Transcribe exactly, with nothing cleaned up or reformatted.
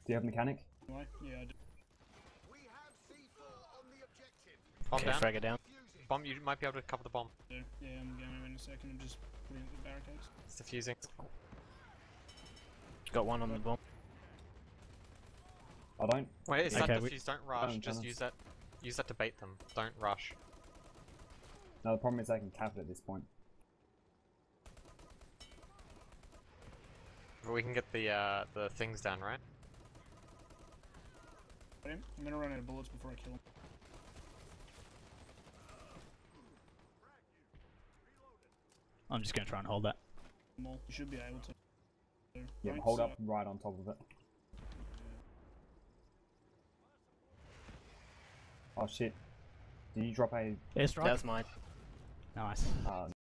Do you have mechanic? Why? Yeah, I do. Bomb Okay, down. frag it down. Bomb, you might be able to cover the bomb. Yeah, I'm going in a second. I'm just putting up the barricades. It's defusing. Got one on the bomb. I don't. Wait, it's Okay, that we- defuse, don't rush, Don't just tell use us. that use that to bait them. Don't rush. No, the problem is they can cap it at this point. But we can get the uh, the things down, right? Got him. I'm gonna run out of bullets before I kill him. I'm just gonna try and hold that. Mole. You should be able to. Yeah, Right, hold so- up right on top of it. Oh shit. Did you drop a... Airstrike? That's mine. Nice. Uh,